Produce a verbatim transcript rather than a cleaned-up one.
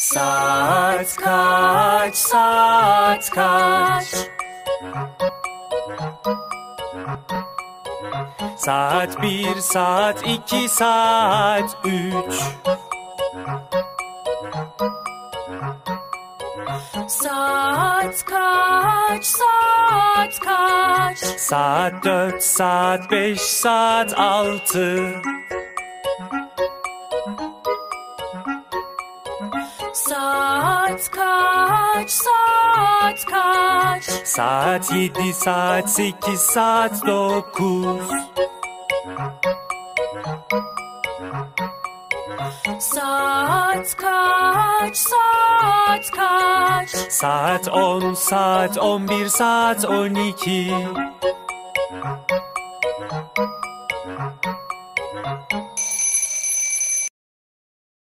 Saat kaç, saat kaç? Saat bir, saat iki, saat üç. Saat kaç, saat kaç? Saat dört, saat beş, saat altı. Saat kaç, saat kaç? Saat yedi, saat sekiz, saat dokuz. Saat kaç, saat kaç? Saat on, saat on bir, saat on iki.